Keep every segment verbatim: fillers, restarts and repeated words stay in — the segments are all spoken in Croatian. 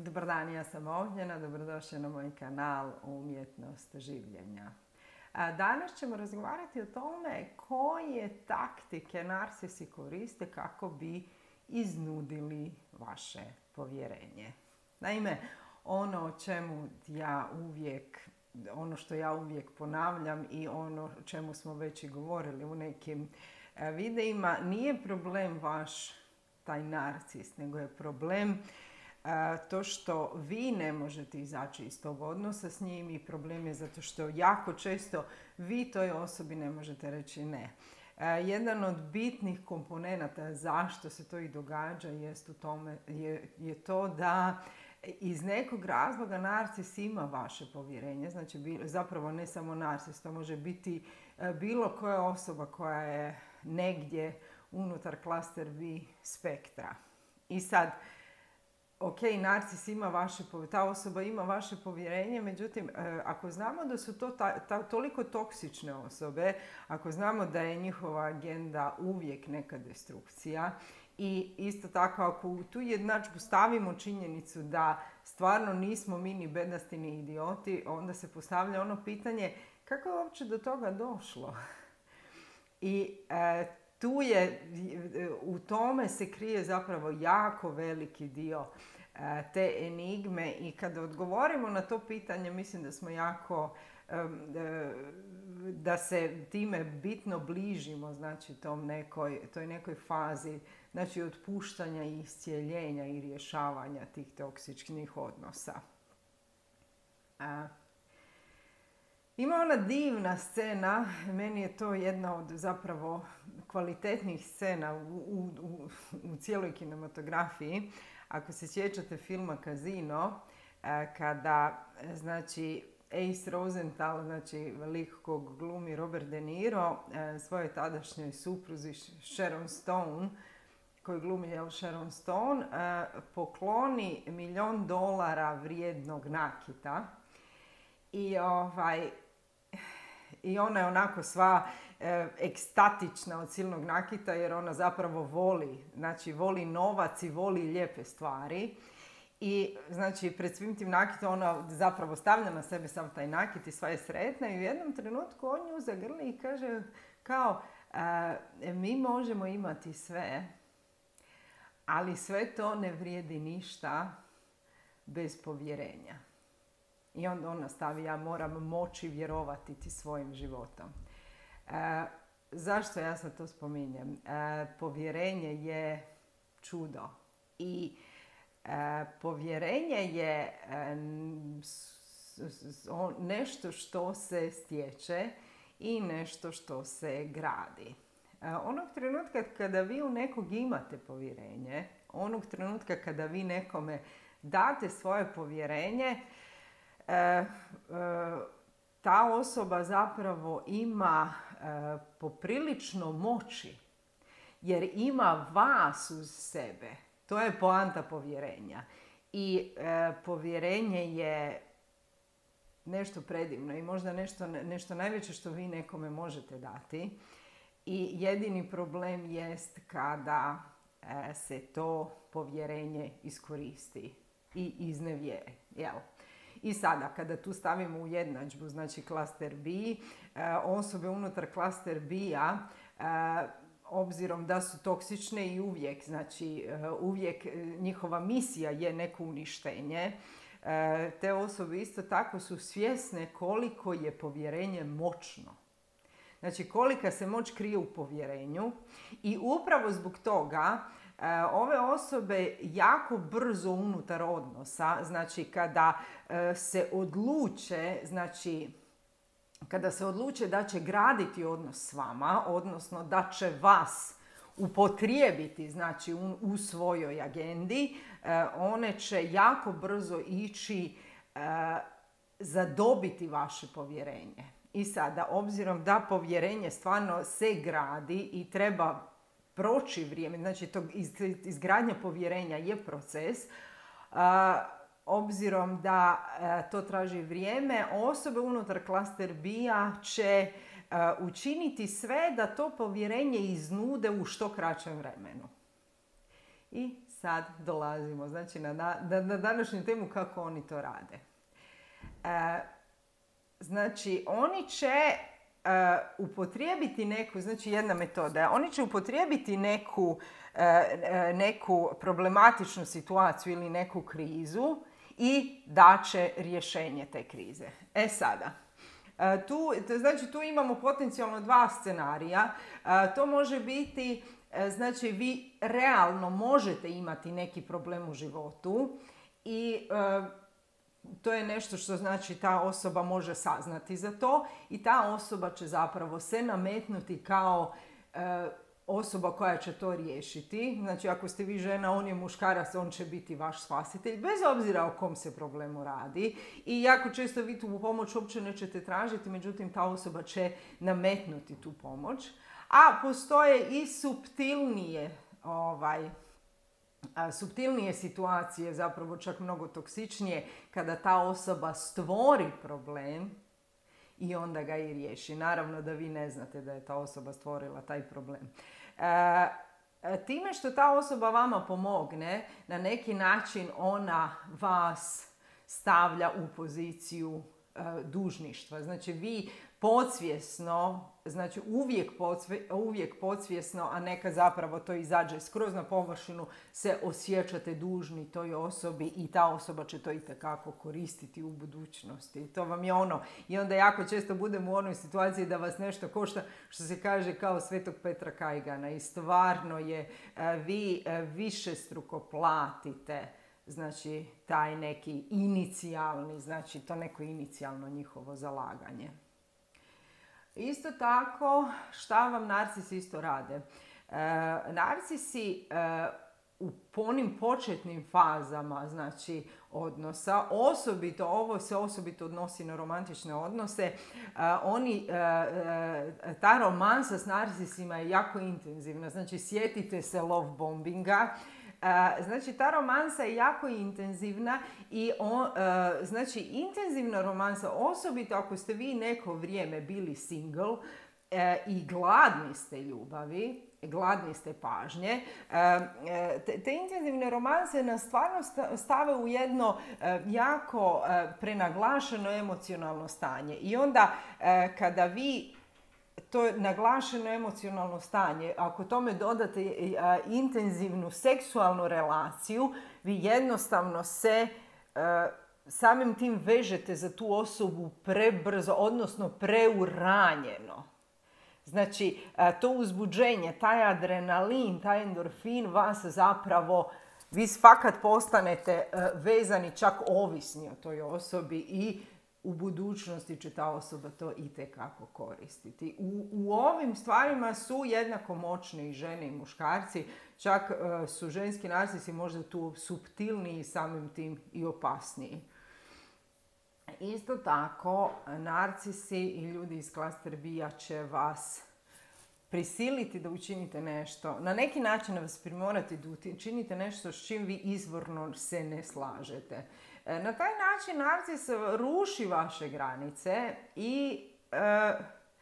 Dobar dan, ja sam Ognjena, dobrodošli na moj kanal Umjetnost življenja. Danas ćemo razgovarati o tome koje taktike narcisi koriste kako bi iznudili vaše povjerenje. Naime, ono o čemu ja uvijek, ono što ja uvijek ponavljam i ono o čemu smo već i govorili u nekim videima, nije problem vaš taj narcis, nego je problem to što vi ne možete izaći iz tog odnosa s njim i problem je zato što jako često vi toj osobi ne možete reći ne. Jedan od bitnih komponenata zašto se to i događa jest u tome, je, je to da iz nekog razloga narcis ima vaše povjerenje. Znači, zapravo ne samo narcis, to može biti bilo koja osoba koja je negdje unutar klaster B spektra. I sad, ok, narcis ima vaše, ta osoba ima vaše povjerenje, međutim, ako znamo da su to ta, ta, toliko toksične osobe, ako znamo da je njihova agenda uvijek neka destrukcija i isto tako ako u tu jednadžbu stavimo činjenicu da stvarno nismo mi ni bedasti ni idioti, onda se postavlja ono pitanje kako je uopće do toga došlo? I e, tu je, u tome se krije zapravo jako veliki dio te enigme i kada odgovorimo na to pitanje mislim da smo jako, da se time bitno bližimo, znači tom nekoj, toj nekoj fazi, znači otpuštanja i iscijeljenja i rješavanja tih toksičnih odnosa. Ima ona divna scena, meni je to jedna od zapravo kvalitetnih scena u, u, u, u cijeloj kinematografiji. Ako se sjećate filma Casino, kada znači Ace Rosenthal, znači lik kog glumi Robert De Niro, svojoj tadašnjoj supruzi Sharon Stone, koji glumi jel, Sharon Stone, pokloni milijon dolara vrijednog nakita. I, ovaj, i ona je onako sva e, ekstatična od silnog nakita jer ona zapravo voli, znači voli novac i voli lijepe stvari. I znači pred svim tim nakitom ona zapravo stavlja na sebe sav taj nakit i sva je sretna i u jednom trenutku on nju zagrli i kaže kao e, mi možemo imati sve, ali sve to ne vrijedi ništa bez povjerenja. I onda ona stavi, ja moram moći vjerovati ti svojim životom. E, zašto ja sad to spominjem? E, povjerenje je čudo. I e, povjerenje je e, s, s, o, nešto što se stječe i nešto što se gradi. E, onog trenutka kada vi u nekog imate povjerenje, onog trenutka kada vi nekome date svoje povjerenje, E, e, ta osoba zapravo ima e, poprilično moći jer ima vas uz sebe. To je poanta povjerenja. I e, povjerenje je nešto predivno i možda nešto, nešto najveće što vi nekome možete dati. I jedini problem jest kada e, se to povjerenje iskoristi i iznevjeri. Jel? I sada, kada tu stavimo u jednadžbu, znači klaster B, osobe unutar klaster B-a, obzirom da su toksične i uvijek, znači uvijek njihova misija je neko uništenje, te osobe isto tako su svjesne koliko je povjerenje moćno. Znači kolika se moć krije u povjerenju i upravo zbog toga ove osobe jako brzo unutar odnosa, znači kada se odluče, znači kada se odluče da će graditi odnos s vama, odnosno da će vas upotrijebiti, znači u, u svojoj agendi, one će jako brzo ići zadobiti vaše povjerenje. I sada, obzirom da povjerenje stvarno se gradi i treba proći vrijeme, znači to izgradnja povjerenja je proces, a, obzirom da a, to traži vrijeme, osobe unutar klaster B-a će a, učiniti sve da to povjerenje iznude u što kraćem vremenu. I sad dolazimo znači, na, na, na današnju temu kako oni to rade. E, znači, oni će uh, upotrijebiti neku, znači jedna metoda, oni će upotrijebiti neku, uh, neku problematičnu situaciju ili neku krizu i daće rješenje te krize. E sada, uh, tu, to znači tu imamo potencijalno dva scenarija. Uh, to može biti, uh, znači vi realno možete imati neki problem u životu i uh, to je nešto što znači ta osoba može saznati za to i ta osoba će zapravo se nametnuti kao e, osoba koja će to riješiti. Znači ako ste vi žena, on je muškarac, on će biti vaš spasitelj, bez obzira o kom se problemu radi. I jako često vi tu pomoć uopće nećete tražiti, međutim ta osoba će nametnuti tu pomoć. A postoje i suptilnije ovaj, suptilnije situacije, zapravo čak mnogo toksičnije, kada ta osoba stvori problem i onda ga i riješi. Naravno da vi ne znate da je ta osoba stvorila taj problem. E, time što ta osoba vama pomogne, na neki način ona vas stavlja u poziciju e, dužništva. Znači vi podsvjesno, znači uvijek, podsvje, uvijek podsvjesno, a neka zapravo to izađe skroz na površinu, se osjećate dužni toj osobi i ta osoba će to itekako koristiti u budućnosti. To vam je ono. I onda jako često budemo u onoj situaciji da vas nešto košta, što se kaže kao Svetog Petra Kajgana. I stvarno je, vi višestruko platite, znači taj neki inicijalni, znači to neko inicijalno njihovo zalaganje. Isto tako, šta vam narcisi isto rade? E, narcisi e, u onim početnim fazama, znači odnosa, osobito, ovo se osobito odnosi na romantične odnose, e, oni, e, e, ta romansa s narcisima je jako intenzivna. Znači, sjetite se love bombinga. Znači, ta romansa je jako intenzivna i on, znači, intenzivna romansa, osobito ako ste vi neko vrijeme bili single i gladni ste ljubavi, gladni ste pažnje, te, te intenzivne romanse nas stvarno stave u jedno jako prenaglašeno emocionalno stanje. I onda kada vi to je naglašeno emocionalno stanje, ako tome dodate a, intenzivnu seksualnu relaciju, vi jednostavno se a, samim tim vežete za tu osobu prebrzo, odnosno preuranjeno. Znači, a, to uzbuđenje, taj adrenalin, taj endorfin vas zapravo, vi fakat postanete a, vezani, čak ovisni o toj osobi i u budućnosti će ta osoba to itekako koristiti. U, u ovim stvarima su jednako moćni i žene i muškarci, čak uh, su ženski narcisi možda tu suptilniji, samim tim i opasniji. Isto tako, narcisi i ljudi iz klaster B-a će vas prisiliti da učinite nešto, na neki način vas primorati da učinite nešto s čim vi izvorno se ne slažete. Na taj način narcis ruši vaše granice i e,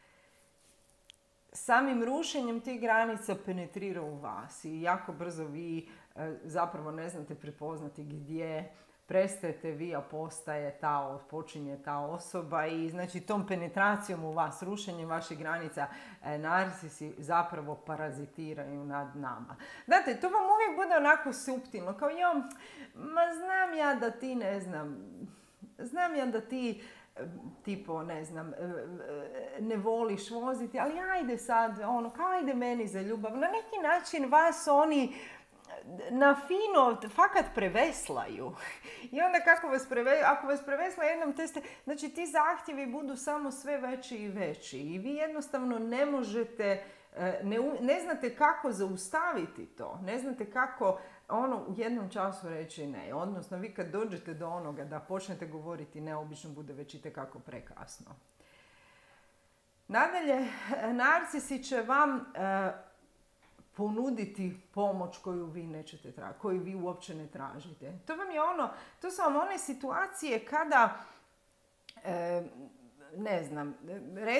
samim rušenjem tih granica penetrira u vas i jako brzo vi e, zapravo ne znate prepoznati gdje prestajete vi, a postaje ta, počinje ta osoba i znači tom penetracijom u vas, rušenjem vaših granica, e, narcisi zapravo parazitiraju nad nama. Znate, to vam uvijek bude onako suptilno, kao jo, ma znam ja da ti ne znam, znam ja da ti tipo, ne znam, ne voliš voziti, ali ajde sad, ono, kao ajde meni za ljubav. Na neki način vas oni na fino fakat preveslaju. I onda kako vas preve, ako vas prevesla jednom teste, znači ti zahtjevi budu samo sve veći i veći. I vi jednostavno ne možete, ne, ne znate kako zaustaviti to. Ne znate kako ono u jednom času reći ne. Odnosno vi kad dođete do onoga da počnete govoriti ne, obično bude već itekako prekasno. Nadalje, narcisi će vam e, ponuditi pomoć koju vi nećete tražiti, koju vi uopće ne tražite. To vam je ono, to su vam one situacije kada, e, ne znam,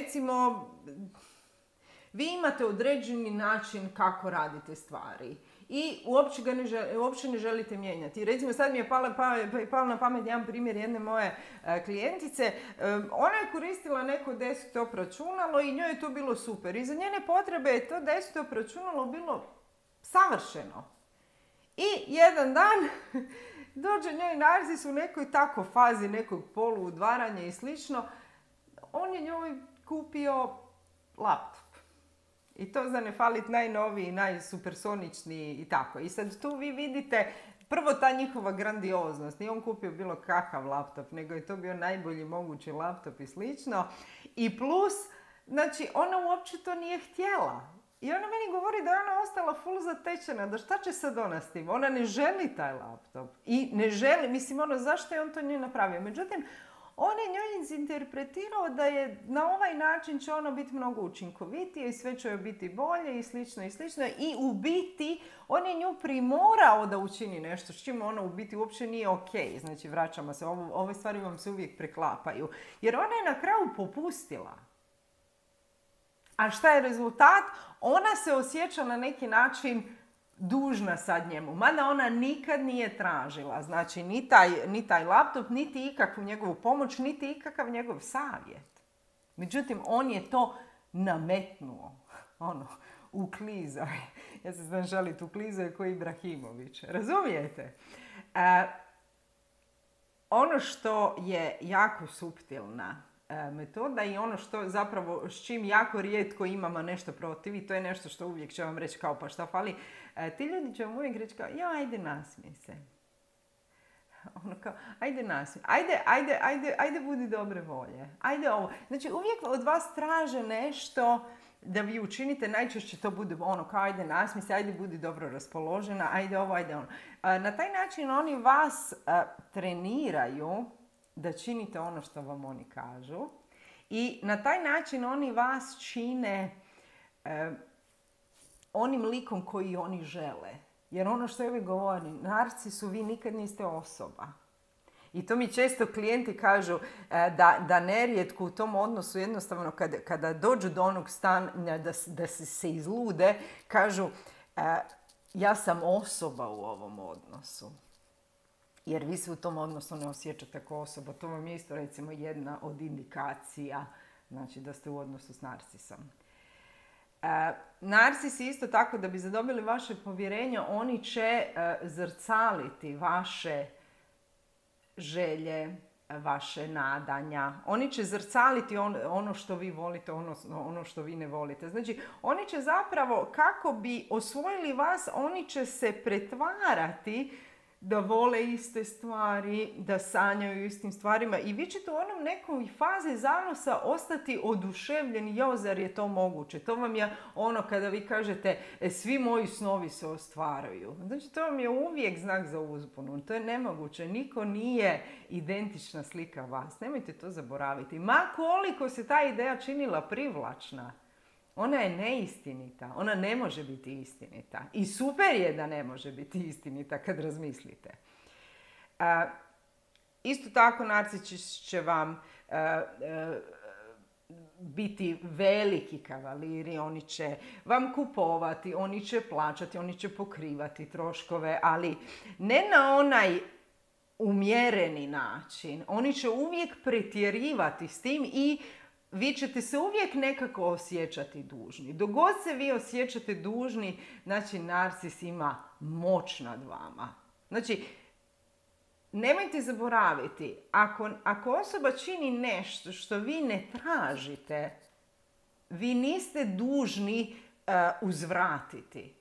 recimo, vi imate određeni način kako radite stvari i uopće ga ne, žel, uopće ne želite mijenjati. Recimo sad mi je pala, pala, pala na pamet jedan primjer jedne moje uh, klijentice. Um, ona je koristila neko desktop računalo i njoj je to bilo super. I za njene potrebe je to desktop računalo bilo savršeno. I jedan dan dođe njoj Narcis u nekoj tako fazi nekog poluudvaranja i slično. On je njoj kupio laptop. I to za ne falit najnoviji, najsupersoničniji i tako. I sad tu vi vidite prvo ta njihova grandioznost. Nije on kupio bilo kakav laptop, nego je to bio najbolji mogući laptop i slično. I plus, znači, ona uopće to nije htjela. I ona meni govori da je ona ostala full zatečena, da šta će sad ona s tim? Ona ne želi taj laptop. I ne želi, mislim, ono, zašto je on to njoj napravio? Međutim, on je njoj izinterpretirao da je na ovaj način će ono biti mnogo učinkovitije i sve će joj biti bolje i slično i slično. I u biti, on je nju primorao da učini nešto s čim ona u biti uopće nije ok. Znači, vraćamo se, ovo, ove stvari vam se uvijek preklapaju. Jer ona je na kraju popustila. A šta je rezultat? Ona se osjeća na neki način dužna sad njemu. Mada ona nikad nije tražila. Znači, ni taj, ni taj laptop, niti ikakvu njegovu pomoć, niti ikakav njegov savjet. Međutim, on je to nametnuo. Ono, uklizaj. Ja se znam žaliti, uklizaj ko Ibrahimović. Razumijete? E, ono što je jako suptilna metoda i ono što zapravo s čim jako rijetko imamo nešto protiv i to je nešto što uvijek će vam reći kao pa šta fali. E, ti ljudi će vam uvijek reći kao ja ajde nasmij se. Ono kao ajde nasmij. Ajde, ajde, ajde, ajde budi dobre volje. Ajde ovo. Znači uvijek od vas traže nešto da vi učinite. Najčešće to bude ono kao ajde nasmij se, ajde budi dobro raspoložena, ajde ovo, ajde ono. E, na taj način oni vas a, treniraju da činite ono što vam oni kažu i na taj način oni vas čine eh, onim likom koji oni žele. Jer ono što ja uvijek govorim, narcisu vi nikad niste osoba. I to mi često klijenti kažu eh, da, da nerijetko u tom odnosu jednostavno kada, kada dođu do onog stanja da, da se, se izlude, kažu eh, ja sam osoba u ovom odnosu. Jer vi se u tom odnosu ne osjećate kao osoba. To vam je isto recimo jedna od indikacija, znači da ste u odnosu s narcisom. E, narcisi isto tako da bi zadobili vaše povjerenje, oni će e, zrcaliti vaše želje, vaše nadanja. Oni će zrcaliti on, ono što vi volite, ono, ono što vi ne volite. Znači, oni će zapravo, kako bi osvojili vas, oni će se pretvarati da vole iste stvari, da sanjaju istim stvarima i vi ćete u onom nekoj fazi zanosa ostati oduševljeni, jo, zar je to moguće? To vam je ono kada vi kažete e, svi moji snovi se ostvaraju. Znači, to vam je uvijek znak za uzbunu. To je nemoguće. Niko nije identična slika vas. Nemojte to zaboraviti. Ma koliko se ta ideja činila privlačna, ona je neistinita. Ona ne može biti istinita. I super je da ne može biti istinita kad razmislite. Uh, isto tako narcis će vam uh, uh, biti veliki kavaliri. Oni će vam kupovati, oni će plaćati, oni će pokrivati troškove, ali ne na onaj umjereni način. Oni će uvijek pretjerivati s tim i vi ćete se uvijek nekako osjećati dužni. Dok god se vi osjećate dužni, znači narcis ima moć nad vama. Znači, nemojte zaboraviti, ako, ako osoba čini nešto što vi ne tražite, vi niste dužni uh, uzvratiti.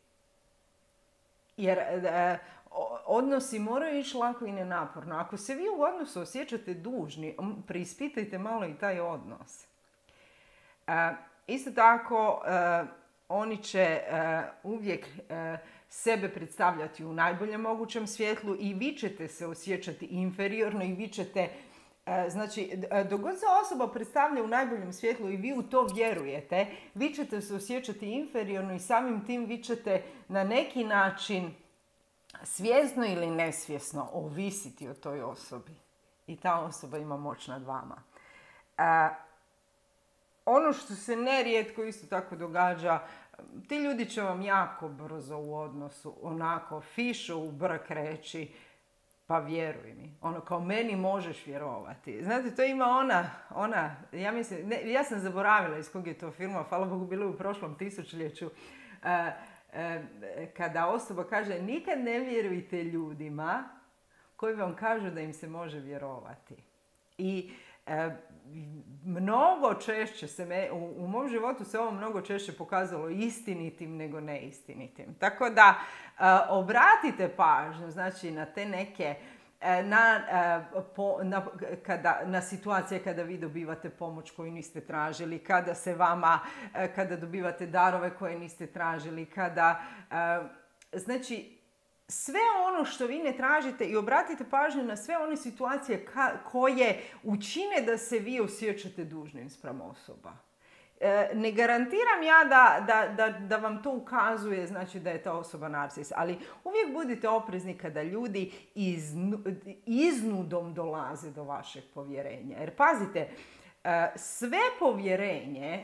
Jer uh, odnosi moraju ići lako i nenaporno. Ako se vi u odnosu osjećate dužni, preispitajte malo i taj odnos. Uh, isto tako, uh, oni će uh, uvijek uh, sebe predstavljati u najboljem mogućem svjetlu i vi ćete se osjećati inferiorno i vi ćete, uh, znači, dok god se osoba predstavlja u najboljem svjetlu i vi u to vjerujete, vi ćete se osjećati inferiorno i samim tim vi ćete na neki način svjesno ili nesvjesno ovisiti o toj osobi. I ta osoba ima moć nad vama. Uh, Ono što se nerijetko isto tako događa, ti ljudi će vam jako brzo u odnosu onako fišu u brk reći pa vjeruj mi. Ono, kao meni možeš vjerovati. Znate, to ima ona, ona ja mislim, ne, ja sam zaboravila iz kog je to filma, hvala Bogu bilo je u prošlom tisućljeću, uh, uh, kada osoba kaže nikad ne vjerujte ljudima koji vam kažu da im se može vjerovati. I e, mnogo češće se, me, u, u mom životu se ovo mnogo češće pokazalo istinitim nego neistinitim. Tako da e, obratite pažnju, znači, na te neke, e, na, e, po, na, kada, na situacije kada vi dobivate pomoć koju niste tražili, kada se vama, e, kada dobivate darove koje niste tražili, kada, e, znači, sve ono što vi ne tražite i obratite pažnju na sve one situacije ka- koje učine da se vi osjećate dužnim spram osoba. E, ne garantiram ja da, da, da, da vam to ukazuje, znači da je ta osoba narcis, ali uvijek budite oprezni kada ljudi iznu, iznudom dolaze do vašeg povjerenja. Jer pazite, e, sve povjerenje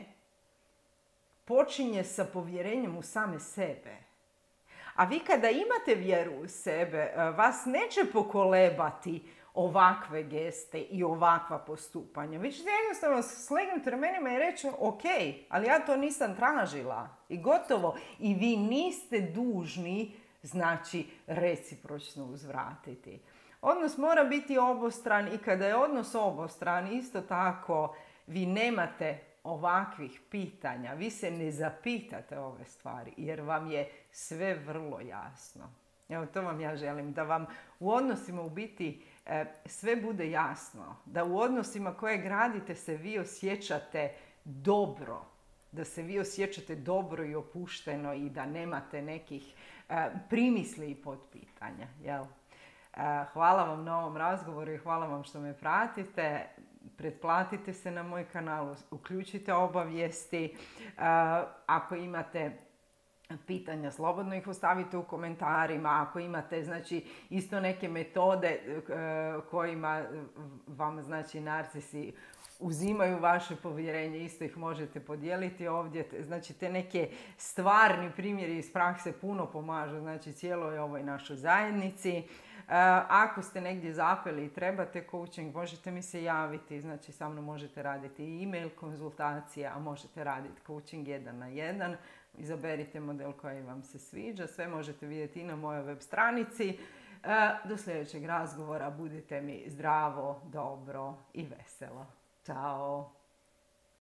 počinje sa povjerenjem u same sebe. A vi kada imate vjeru u sebe, vas neće pokolebati ovakve geste i ovakva postupanja. Vi ćete jednostavno slegnuti ramenima i reći ok, ali ja to nisam tražila. I gotovo. I vi niste dužni, znači, recipročno uzvratiti. Odnos mora biti obostran i kada je odnos obostran, isto tako vi nemate ovakvih pitanja. Vi se ne zapitate ove stvari jer vam je sve vrlo jasno. Evo, to vam ja želim, da vam u odnosima u biti e, sve bude jasno. Da u odnosima koje gradite se vi osjećate dobro. Da se vi osjećate dobro i opušteno i da nemate nekih e, primisli i potpitanja. Jel? E, hvala vam na ovom razgovoru i hvala vam što me pratite. Pretplatite se na moj kanal, uključite obavijesti. Uh, ako imate pitanja, slobodno ih ostavite u komentarima. Ako imate, znači, isto neke metode uh, kojima vam, znači, narcisi uzimaju vaše povjerenje, isto ih možete podijeliti ovdje. Znači, te neke stvarni primjeri iz prakse puno pomažu, znači, cijeloj ovoj našoj zajednici. Uh, ako ste negdje zapeli i trebate coaching, možete mi se javiti, znači sa mnom možete raditi i e-mail konzultacije, a možete raditi coaching jedan na jedan. Izaberite model koji vam se sviđa, sve možete vidjeti i na mojoj web stranici. Uh, do sljedećeg razgovora budite mi zdravo, dobro i veselo. Ćao!